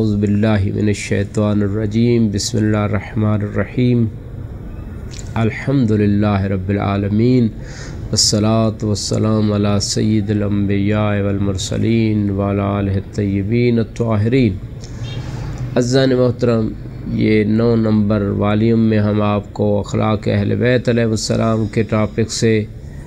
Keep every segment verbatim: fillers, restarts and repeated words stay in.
اعوذ باللہ من الشیطان الرجیم بسم اللہ الرحمن الرحیم الحمدللہ رب العالمین والصلاة والسلام علی سید الانبیاء والمرسلین وعلی آلہ الطیبین الطاہرین۔ عزیزان محترم، یہ نو نمبر والیوم میں ہم آپ کو اخلاق اہل بیت علیہ السلام کے ٹاپک سے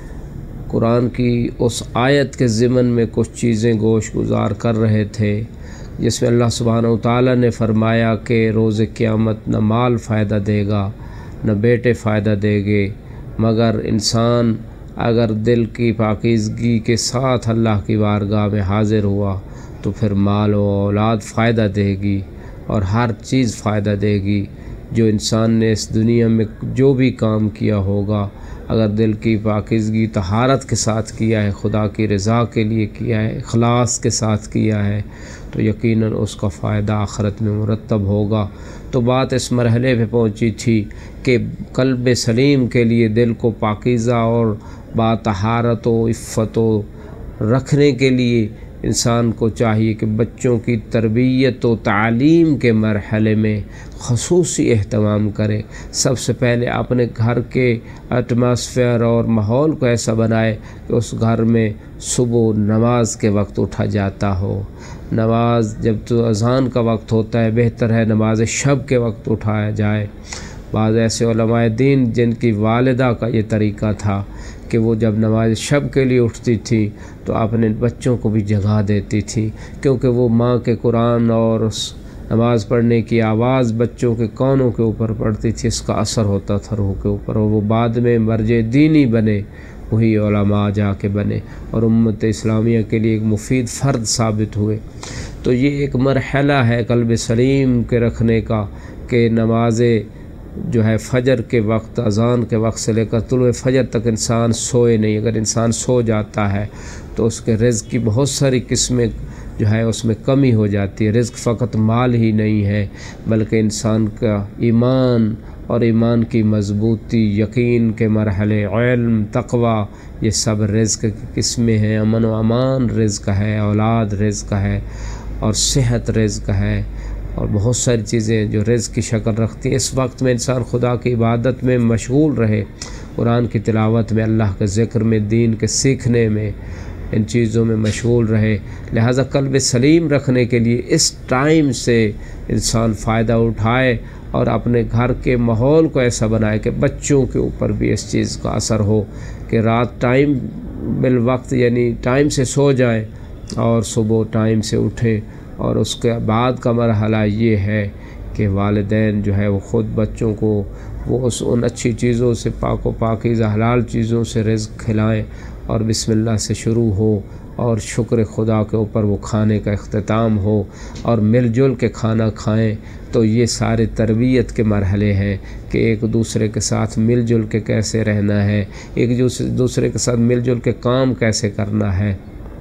قرآن کی اس آیت کے ضمن میں کچھ چیزیں گوش گزار کر رہے تھے، جس میں اللہ سبحانہ وتعالی نے فرمایا کہ روز قیامت نہ مال فائدہ دے گا نہ بیٹے فائدہ دے گے، مگر انسان اگر دل کی پاکیزگی کے ساتھ اللہ کی بارگاہ میں حاضر ہوا تو پھر مال و اولاد فائدہ دے گی اور ہر چیز فائدہ دے گی۔ جو انسان نے اس دنیا میں جو بھی کام کیا ہوگا، اگر دل کی پاکیزگی طہارت کے ساتھ کیا ہے، خدا کی رضا کے لیے کیا ہے، اخلاص کے ساتھ کیا ہے، تو یقیناً اس کا فائدہ آخرت میں مرتب ہوگا۔ تو بات اس مرحلے پہ پہنچی تھی کہ قلب سلیم کے لیے دل کو پاکیزہ اور با طہارت و عفت و رکھنے کے لیے انسان کو چاہیے کہ بچوں کی تربیت و تعلیم کے مرحلے میں خصوصی اہتمام کرے۔ سب سے پہلے اپنے گھر کے ایٹماسفیئر اور ماحول کو ایسا بنائے کہ اس گھر میں صبح نماز کے وقت اٹھا جاتا ہو۔ نماز جب تو اذان کا وقت ہوتا ہے، بہتر ہے نماز شب کے وقت اٹھایا جائے۔ بعض ایسے علماء دین جن کی والدہ کا یہ طریقہ تھا کہ وہ جب نماز شب کے لیے اٹھتی تھی تو اپنے بچوں کو بھی جگا دیتی تھی، کیونکہ وہ ماں کے قرآن اور اس نماز پڑھنے کی آواز بچوں کے کانوں کے اوپر پڑتی تھی، اس کا اثر ہوتا تھا روح کے اوپر، اور وہ بعد میں مرجع دینی بنے، وہی علماء جا کے بنے اور امت اسلامیہ کے لیے ایک مفید فرد ثابت ہوئے۔ تو یہ ایک مرحلہ ہے قلب سلیم کے رکھنے کا کہ نمازیں جو ہے فجر کے وقت، اذان کے وقت سے لے کر طلوع فجر تک انسان سوئے نہیں۔ اگر انسان سو جاتا ہے تو اس کے رزق کی بہت ساری قسمیں جو ہے اس میں کمی ہو جاتی ہے۔ رزق فقط مال ہی نہیں ہے، بلکہ انسان کا ایمان اور ایمان کی مضبوطی، یقین کے مرحلے، علم، تقوی، یہ سب رزق کی قسمیں ہیں۔ امن و امان رزق ہے، اولاد رزق ہے، اور صحت رزق ہے، اور بہت ساری چیزیں جو رزق کی شکل رکھتی ہیں۔ اس وقت میں انسان خدا کی عبادت میں مشغول رہے، قرآن کی تلاوت میں، اللہ کے ذکر میں، دین کے سیکھنے میں، ان چیزوں میں مشغول رہے۔ لہٰذا قلب سلیم رکھنے کے لیے اس ٹائم سے انسان فائدہ اٹھائے اور اپنے گھر کے ماحول کو ایسا بنائے کہ بچوں کے اوپر بھی اس چیز کا اثر ہو کہ رات ٹائم بالوقت یعنی ٹائم سے سو جائیں اور صبح ٹائم سے اٹھیں۔ اور اس کے بعد کا مرحلہ یہ ہے کہ والدین جو ہے وہ خود بچوں کو وہ اس ان اچھی چیزوں سے، پاک و پاکیزہ حلال چیزوں سے رزق کھلائیں اور بسم اللہ سے شروع ہو، اور شکر خدا کے اوپر وہ کھانے کا اختتام ہو، اور مل جل کے کھانا کھائیں۔ تو یہ سارے تربیت کے مرحلے ہیں کہ ایک دوسرے کے ساتھ مل جل کے کیسے رہنا ہے، ایک دوسرے کے ساتھ مل جل کے کام کیسے کرنا ہے،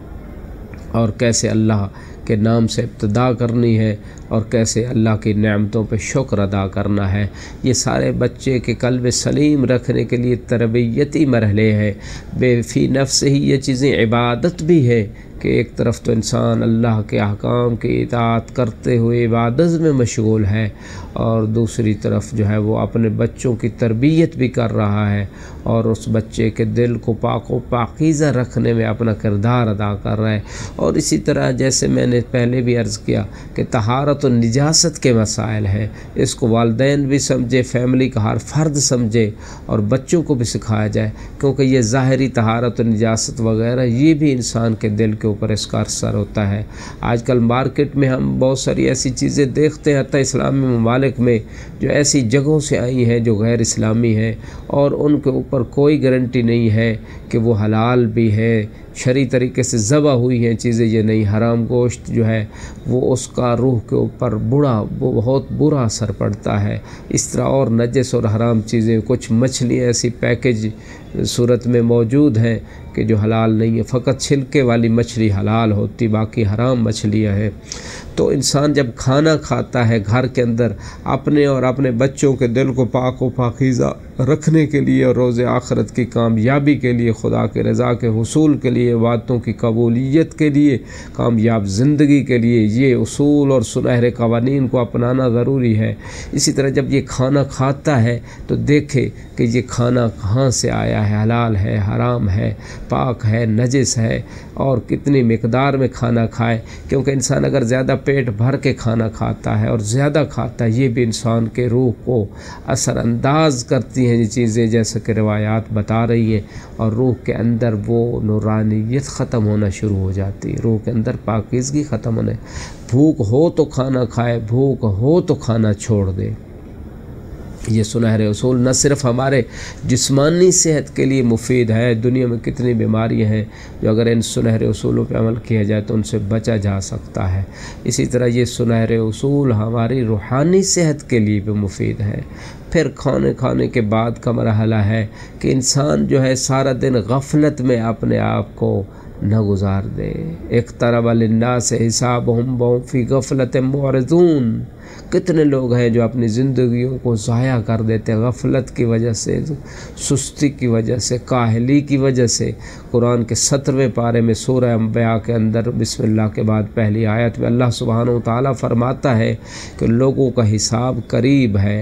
اور کیسے اللہ کے نام سے ابتدا کرنی ہے، اور کیسے اللہ کی نعمتوں پہ شکر ادا کرنا ہے۔ یہ سارے بچے کے قلب سلیم رکھنے کے لیے تربیتی مرحلے ہیں۔ بے فی نفس ہی یہ چیزیں عبادت بھی ہے کہ ایک طرف تو انسان اللہ کے احکام کی اطاعت کرتے ہوئے عبادت میں مشغول ہے، اور دوسری طرف جو ہے وہ اپنے بچوں کی تربیت بھی کر رہا ہے، اور اس بچے کے دل کو پاک و پاکیزہ رکھنے میں اپنا کردار ادا کر رہا ہے۔ اور اسی طرح جیسے میں نے پہلے بھی عرض کیا کہ طہارت و نجاست کے مسائل ہیں، اس کو والدین بھی سمجھے، فیملی کا ہر فرد سمجھے، اور بچوں کو بھی سکھایا جائے، کیونکہ یہ ظاہری طہارت و نجاست وغیرہ یہ بھی انسان کے دل کے اوپر اس کا اثر ہوتا ہے۔ آج کل مارکیٹ میں ہم بہت ساری ایسی چیزیں دیکھتے ہیں، حتیٰ اسلامی ممالک میں جو ایسی جگہوں سے آئی ہیں جو غیر اسلامی ہیں، اور ان کے اوپر کوئی گارنٹی نہیں ہے کہ وہ حلال بھی ہے، شرعی طریقے سے ذبح ہوئی ہیں چیزیں، یہ نہیں، حرام گوشت جو ہے وہ اس کا روح کے اوپر بڑا وہ بہت برا اثر پڑتا ہے۔ اس طرح اور نجس اور حرام چیزیں، کچھ مچھلیاں ایسی پیکج صورت میں موجود ہیں کہ جو حلال نہیں ہے، فقط چھلکے والی مچھلی حلال ہوتی، باقی حرام مچھلیاں ہیں۔ تو انسان جب کھانا کھاتا ہے گھر کے اندر اپنے اور اپنے بچوں کے دل کو پاک و پاکیزہ رکھنے کے لیے اور روز آخرت کی کامیابی کے لیے، خدا کے رضا کے حصول کے لیے، باتوں کی قبولیت کے لیے، کامیاب زندگی کے لیے یہ اصول اور سنہرے قوانین کو اپنانا ضروری ہے۔ اسی طرح جب یہ کھانا کھاتا ہے تو دیکھے کہ یہ کھانا کہاں سے آیا ہے، حلال ہے، حرام ہے، پاک ہے، نجس ہے، اور کتنی مقدار میں کھانا کھائے، کیونکہ انسان اگر زیادہ پیٹ بھر کے کھانا کھاتا ہے اور زیادہ کھاتا ہے یہ بھی انسان کے روح کو اثر انداز کرتی ہیں یہ چیزیں، جیسا کہ روایات بتا رہی ہیں، اور روح کے اندر وہ نورانیت ختم ہونا شروع ہو جاتی ہے، روح کے اندر پاکیزگی ختم ہونے۔ بھوک ہو تو کھانا کھائے، بھوک ہو تو کھانا چھوڑ دے۔ یہ سنہرے اصول نہ صرف ہمارے جسمانی صحت کے لیے مفید ہے، دنیا میں کتنی بیماریاں ہیں جو اگر ان سنہرے اصولوں پہ عمل کیا جائے تو ان سے بچا جا سکتا ہے۔ اسی طرح یہ سنہرے اصول ہماری روحانی صحت کے لیے بھی مفید ہے۔ پھر کھانے کھانے کے بعد کا مرحلہ ہے کہ انسان جو ہے سارا دن غفلت میں اپنے آپ کو نہ گزار دے۔ اقترب للناس حسابهم وهم فی غفلۃ معرضون۔ کتنے لوگ ہیں جو اپنی زندگیوں کو ضائع کر دیتے ہیں غفلت کی وجہ سے، سستی کی وجہ سے، کاہلی کی وجہ سے۔ قرآن کے سترویں پارے میں سورہ انبیاء کے اندر بسم اللہ کے بعد پہلی آیت میں اللہ سبحانہ و تعالیٰ فرماتا ہے کہ لوگوں کا حساب قریب ہے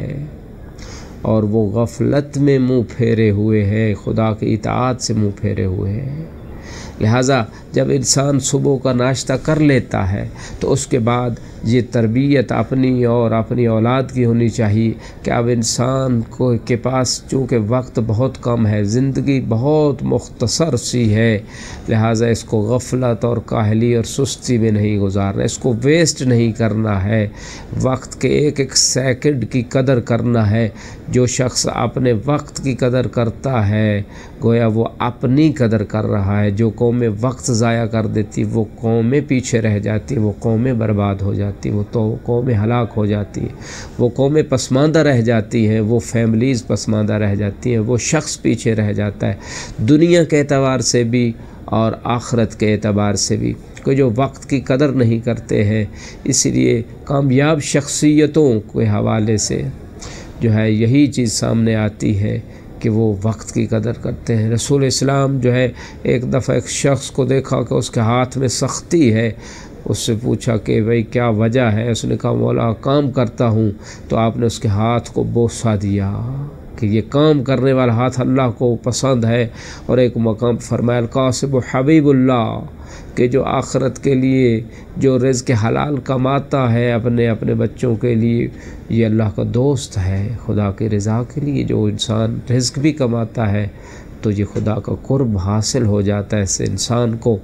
اور وہ غفلت میں منہ پھیرے ہوئے ہیں، خدا کی اطاعت سے منہ پھیرے ہوئے ہیں۔ لہٰذا جب انسان صبح کا ناشتہ کر لیتا ہے تو اس کے بعد یہ تربیت اپنی اور اپنی اولاد کی ہونی چاہیے کہ اب انسان کو کے پاس چونکہ وقت بہت کم ہے، زندگی بہت مختصر سی ہے، لہٰذا اس کو غفلت اور کاہلی اور سستی میں نہیں گزارنا، اس کو ویسٹ نہیں کرنا ہے، وقت کے ایک ایک سیکنڈ کی قدر کرنا ہے۔ جو شخص اپنے وقت کی قدر کرتا ہے گویا وہ اپنی قدر کر رہا ہے۔ جو قومیں وقت ضائع کر دیتی وہ قومیں پیچھے رہ جاتی، وہ قومیں برباد ہو جاتی، وہ تو قومیں ہلاک ہو جاتی ہیں، وہ قومیں پسماندہ رہ جاتی ہیں، وہ فیملیز پسماندہ رہ جاتی ہیں، وہ شخص پیچھے رہ جاتا ہے، دنیا کے اعتبار سے بھی اور آخرت کے اعتبار سے بھی، کہ جو وقت کی قدر نہیں کرتے ہیں۔ اس لیے کامیاب شخصیتوں کے حوالے سے جو ہے یہی چیز سامنے آتی ہے کہ وہ وقت کی قدر کرتے ہیں۔ رسول اسلام جو ہے ایک دفعہ ایک شخص کو دیکھا کہ اس کے ہاتھ میں سختی ہے، اس سے پوچھا کہ بھئی کیا وجہ ہے؟ اس نے کہا مولا کام کرتا ہوں، تو آپ نے اس کے ہاتھ کو بوسہ دیا کہ یہ کام کرنے والا ہاتھ اللہ کو پسند ہے، اور ایک مقام فرمایا القاسب حبیب اللہ، کہ جو آخرت کے لیے جو رزق حلال کماتا ہے اپنے اپنے بچوں کے لیے یہ اللہ کا دوست ہے۔ خدا کی رضا کے لیے جو انسان رزق بھی کماتا ہے تو یہ خدا کا قرب حاصل ہو جاتا ہے اس انسان کو۔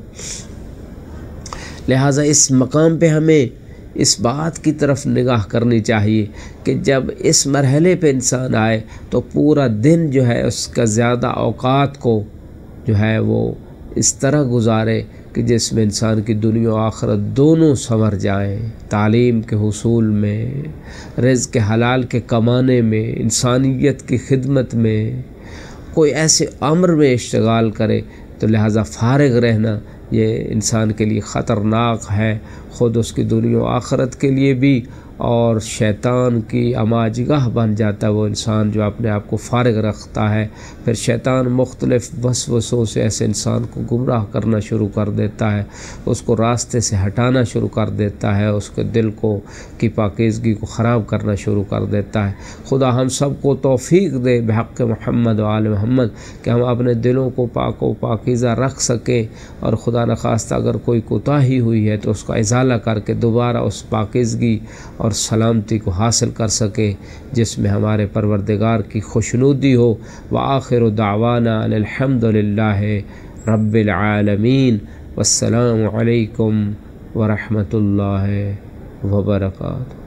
لہٰذا اس مقام پہ ہمیں اس بات کی طرف نگاہ کرنی چاہیے کہ جب اس مرحلے پہ انسان آئے تو پورا دن جو ہے اس کا زیادہ اوقات کو جو ہے وہ اس طرح گزارے کہ جس میں انسان کی دنیا و آخرت دونوں سنور جائیں، تعلیم کے حصول میں، رزق حلال کے کمانے میں، انسانیت کی خدمت میں، کوئی ایسے امر میں اشتغال کرے۔ تو لہٰذا فارغ رہنا یہ انسان کے لیے خطرناک ہے، خود اس کی دنیا و آخرت کے لیے بھی، اور شیطان کی اماجگاہ بن جاتا ہے وہ انسان جو اپنے آپ کو فارغ رکھتا ہے۔ پھر شیطان مختلف وسوسوں سے ایسے انسان کو گمراہ کرنا شروع کر دیتا ہے، اس کو راستے سے ہٹانا شروع کر دیتا ہے، اس کے دل کو کی پاکیزگی کو خراب کرنا شروع کر دیتا ہے۔ خدا ہم سب کو توفیق دے بحق محمد و آل محمد کہ ہم اپنے دلوں کو پاک و پاکیزہ رکھ سکیں، اور خدا نخواستہ اگر کوئی کوتاہی ہوئی ہے تو اس کا ازالہ کر کے دوبارہ اس پاکیزگی اور سلامتی کو حاصل کر سکے جس میں ہمارے پروردگار کی خوشنودی ہو۔ وآخر دعوانا ان الحمد للہ رب العالمین، والسلام علیکم ورحمۃ اللہ وبرکاتہ۔